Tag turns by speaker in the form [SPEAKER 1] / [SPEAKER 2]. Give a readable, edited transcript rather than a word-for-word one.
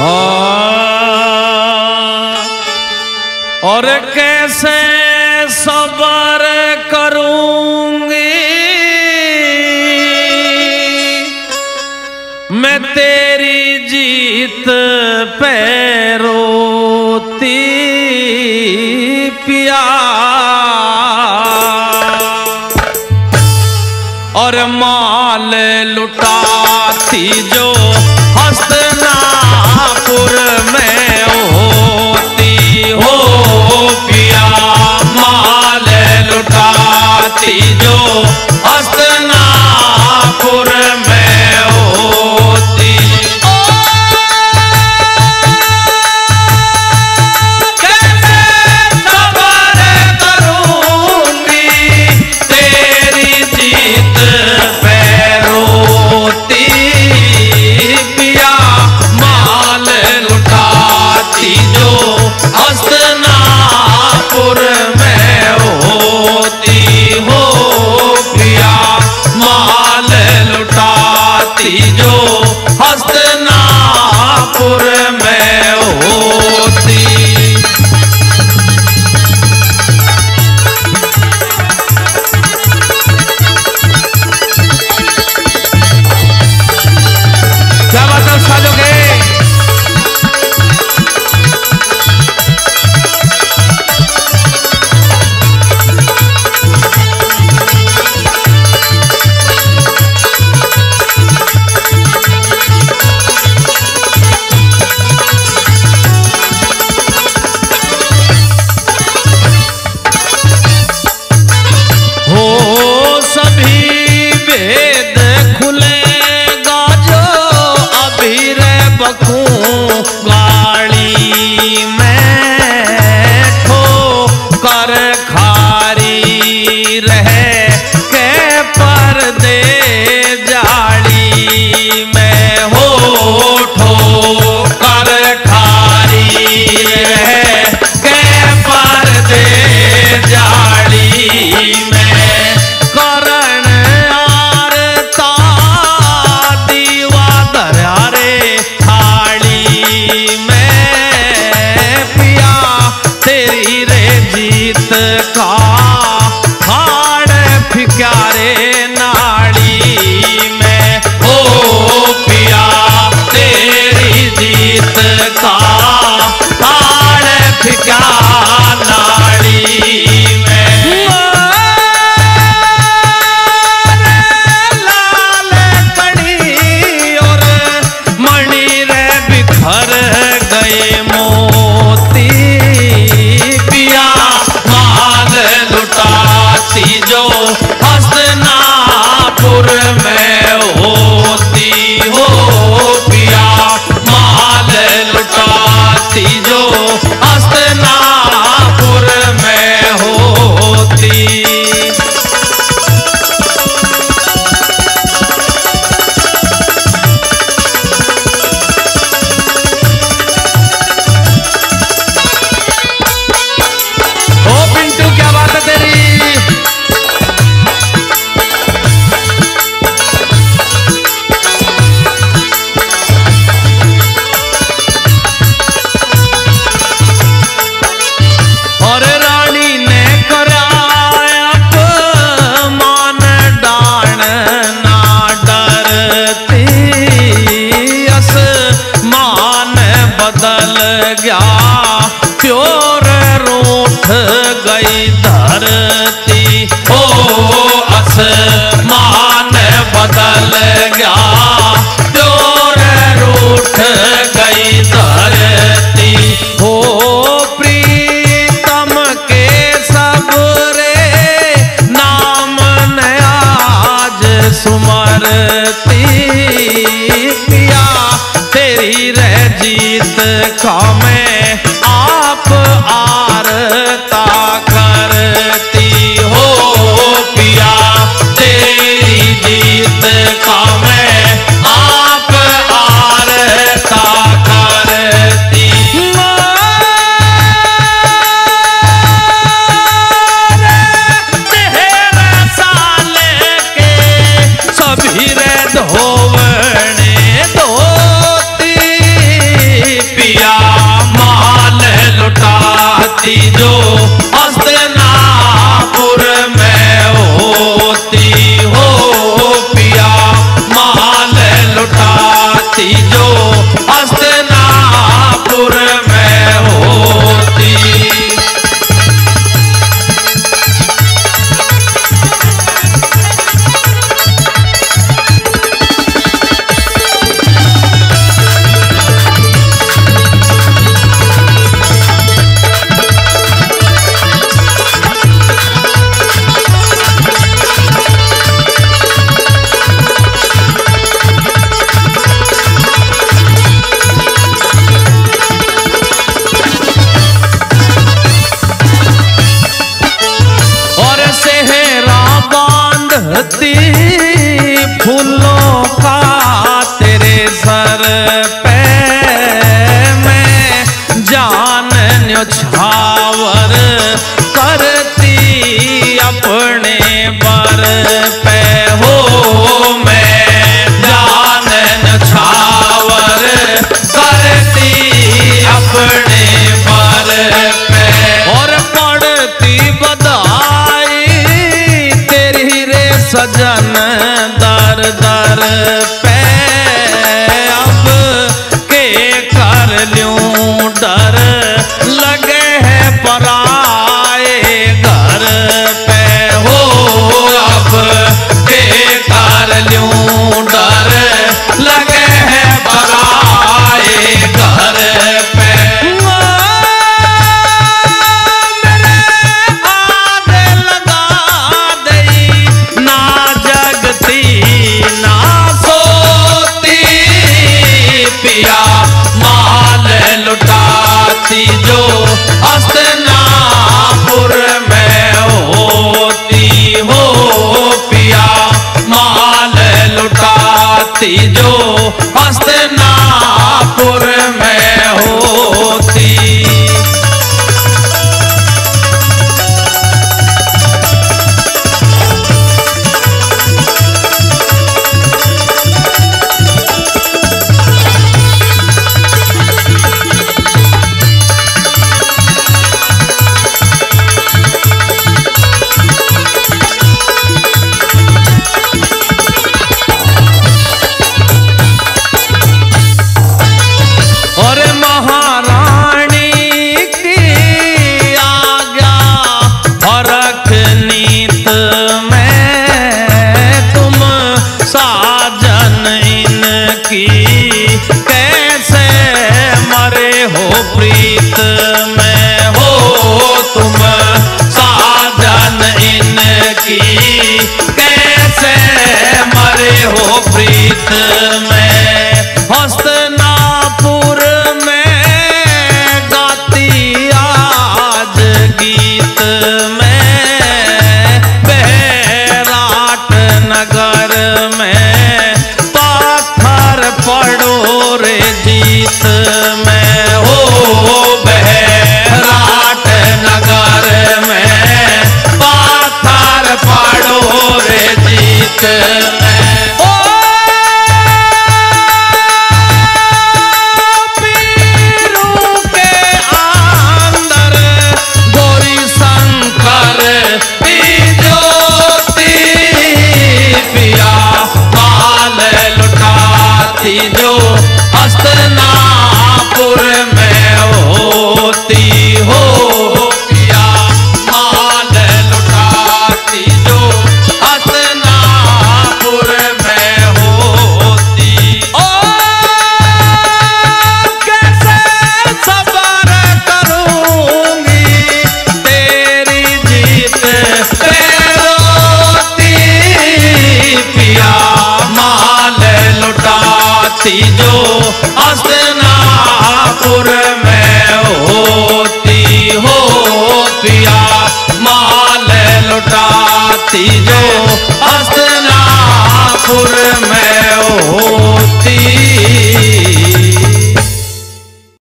[SPEAKER 1] और कैसे सब्र करूंगी मैं तेरी जीत पे रोती पिया। और माल लुटाती जो हस्तिनापुर में होती हो पिया। माल लुटाती जो हस्तिनापुर में होती। कैसे सब्र करूंगी तेरी जीत पे रोती पिया। माल लुटाती जो हस्तिनापुर में होती हो पिया। माल लुटाती जो हस्तिनापुर में होती। क्या बात है साजों के? हो सभी भेद खुलेगा जो अभी रे बकू गाड़ी में ठोकर खारी रहे के पर्दे जाली में। हो ठोकर खारी रहे के पर्दे जाली में। करण आरता दीवा दरियारे थाली में पिया। तेरी रे जीत का हाड़ फिक्यारे नाड़ी में। हो पिया तेरी जीत का हाड़ फिक्या नाड़ी में। लाल कड़ी और मणि रे बिखर गए मोती पिया। माल लुटाती जो हस्तिनापुर में होती हो पिया। माल लुटाती जो हस्तिनापुर में होती। ओ पिंटू क्या बात है तेरी? और रानी ने कराया अपमान डाण ना डरती। आसमान बदल गया प्योर रूठ गई धरती। ओ आसमान बदल गया प्योर रूठ गई धरती। हो प्रीतम के सबरे नाम ने आज सुमरती पिया। तेरी रे जीत का मैं आप आरता करती हो पिया। तेरी जीत का मैं आप आरता करती। तेरे साल के सभी रे धोवने धोती लुटाती जो हस्तिनापुर में होती हो पिया, माल लुटाती जो हस्तिनापुर में होती। फूलों का तेरे सर पे मैं जान न्योछावर करती अपने बर पे हो, मैं जान न्योछावर करती अपने बर पे। और पढ़ती बधाई तेरी रे सजन दर दर पे, अब के कर लूं डर लगे है पराए घर पे हो, अब के कर लूं डर लगे है पराए घर पे। लुटाती जो हस्तिनापुर में होती हो पिया, माल लुटाती जो हस्तिनापुर में होती। कैसे मरे हो प्रीत में हो तुम साजन इनकी, कैसे मरे हो प्रीत में। हस्तिनापुर में गाती आज गीत में, बैराट नगर में पड़ो रे जीत में हो, बैराट नगर में पाथर पड़ो रे जीत में। ओ पीरू के अंदर गौरी शंकर की ज्योति पिया, माल लुटाती जो हस्तिनापुर में होती हो पिया, माल लुटाती जो हस्तिनापुर में होती। ओ कैसे सबर करूंगी तेरी जीत पे रोती पिया, माल लुटाती जो हस्तिनापुर में होती हो पिया, माल लुटाती जो हस्तिनापुर में होती।